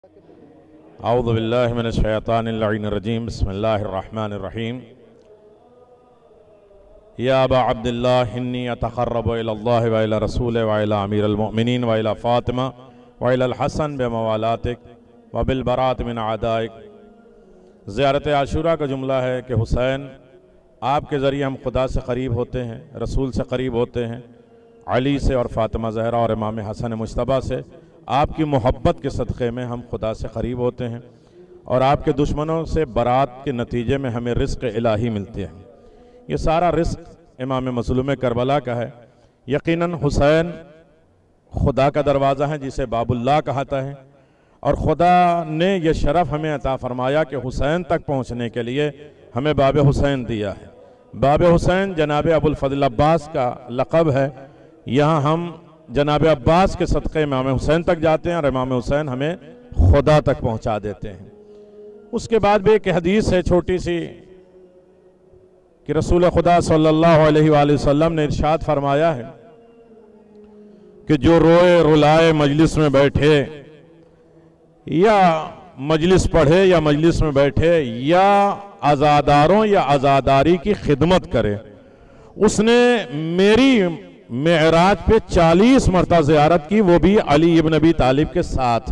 اعوذ باللہ من الشیطان اللعین الرجیم بسم اللہ الرحمن الرحیم یا ابا عبداللہ انی اتقرب الی اللہ و الی رسول و الی امیر المؤمنین و الی فاطمہ و الی الحسن بموالاتک و بالبراءۃ من اعدائک۔ زیارت عاشوراء کا جملہ ہے کہ حسین آپ کے ذریعے ہم خدا سے قریب ہوتے ہیں، رسول سے قریب ہوتے ہیں، علی سے اور فاطمہ زہرا اور امام حسن مجتبیٰ سے آپ کی محبت کے صدقے میں ہم خدا سے قریب ہوتے ہیں، اور آپ کے دشمنوں سے برات کے نتیجے میں ہمیں رزق الہی ملتے ہیں۔ یہ سارا رزق امام مظلوم کربلا کا ہے۔ یقیناً حسین خدا کا دروازہ ہے جسے باب اللہ کہتا ہے، اور خدا نے یہ شرف ہمیں عطا فرمایا کہ حسین تک پہنچنے کے لیے ہمیں باب حسین دیا ہے۔ باب حسین جناب ابو الفضل عباس کا لقب ہے۔ یہاں ہم جناب عباس کے صدقے امام حسین تک جاتے ہیں اور امام حسین ہمیں خدا تک پہنچا دیتے ہیں۔ اس کے بعد بھی ایک حدیث ہے چھوٹی سی کہ رسول خدا صلی اللہ علیہ وآلہ وسلم نے ارشاد فرمایا ہے کہ جو روئے رلائے مجلس میں بیٹھے یا مجلس پڑھے یا مجلس میں بیٹھے یا عزاداروں یا عزاداری کی خدمت کرے، اس نے میری معراج پہ 40 مرتبہ زیارت کی، وہ بھی علی ابن ابی طالب کے ساتھ۔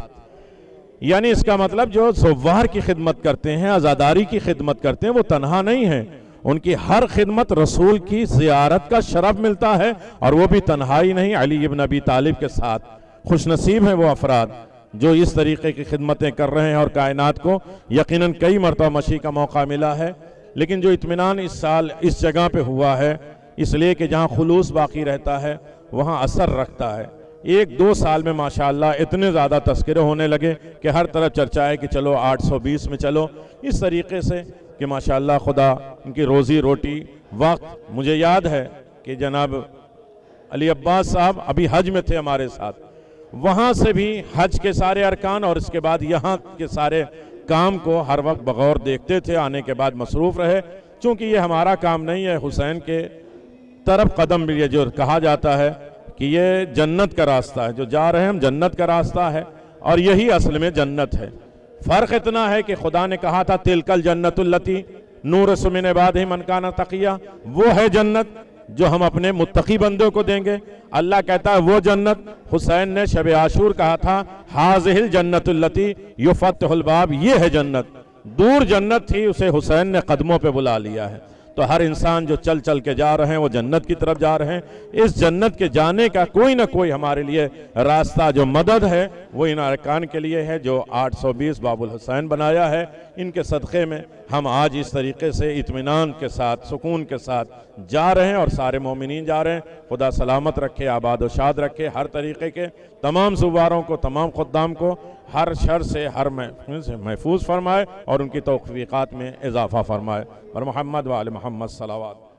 یعنی اس کا مطلب جو زوار کی خدمت کرتے ہیں، عزاداری کی خدمت کرتے ہیں، وہ تنہا نہیں ہیں، ان کی ہر خدمت رسول کی زیارت کا شرف ملتا ہے، اور وہ بھی تنہائی نہیں، علی ابن ابی طالب کے ساتھ۔ خوش نصیب ہیں وہ افراد جو اس طریقے کی خدمتیں کر رہے ہیں، اور کائنات کو یقیناً کئی مرتبہ مشی کا موقع ملا ہے، لیکن جو اطمینان اس سال اس جگہ پہ ہوا ہے، اس لیے کہ جہاں خلوص باقی رہتا ہے وہاں اثر رکھتا ہے۔ 1-2 سال میں ماشاءاللہ اتنے زیادہ تذکرے ہونے لگے کہ ہر طرف چرچا ہے کہ چلو 820 میں چلو، اس طریقے سے کہ ماشاءاللہ خدا ان کی روزی روٹی وقت۔ مجھے یاد ہے کہ جناب علی عباس صاحب ابھی حج میں تھے ہمارے ساتھ، وہاں سے بھی حج کے سارے ارکان اور اس کے بعد یہاں کے سارے کام کو ہر وقت بغور دیکھتے تھے، آنے کے بعد مصروف رہے۔ چونکہ یہ ہمارا کام نہیں ہے، حسین کے طرف قدم بھی، یہ جو کہا جاتا ہے کہ یہ جنت کا راستہ ہے، جو جا رہے ہیں ہم جنت کا راستہ ہے، اور یہی اصل میں جنت ہے۔ فرق اتنا ہے کہ خدا نے کہا تھا تِلْكَ الْجَنَّةُ الَّتِي نُورِثُ مِنْ عِبَادِهِ مَنْ كَانَ تَقِيًّا، وہ ہے جنت جو ہم اپنے متقی بندوں کو دیں گے۔ اللہ کہتا ہے وہ جنت۔ حسین نے شب عاشور کہا تھا هَذِهِ الْجَنَّةُ الَّتِي يُفَتِّحُ الْبَابِ، یہ ہے جنت۔ دور جنت تھی، اسے حسین نے قدموں پہ بلا لیا ہے۔ تو ہر انسان جو چل چل کے جا رہے ہیں وہ جنت کی طرف جا رہے ہیں۔ اس جنت کے جانے کا کوئی نہ کوئی ہمارے لیے راستہ، جو مدد ہے وہ ان ارکان کے لیے ہے جو 820 باب الحسین بنایا ہے۔ ان کے صدقے میں ہم آج اس طریقے سے اطمینان کے ساتھ، سکون کے ساتھ جا رہے ہیں، اور سارے مومنین جا رہے ہیں۔ خدا سلامت رکھے، آباد و شاد رکھے، ہر طریقے کے تمام زواروں کو، تمام خدام کو ہر شر سے، ہر محفوظ فرمائے، اور ان کی توفیقات میں اضافہ فرمائے۔ اور محمد و آل محمد صلوات۔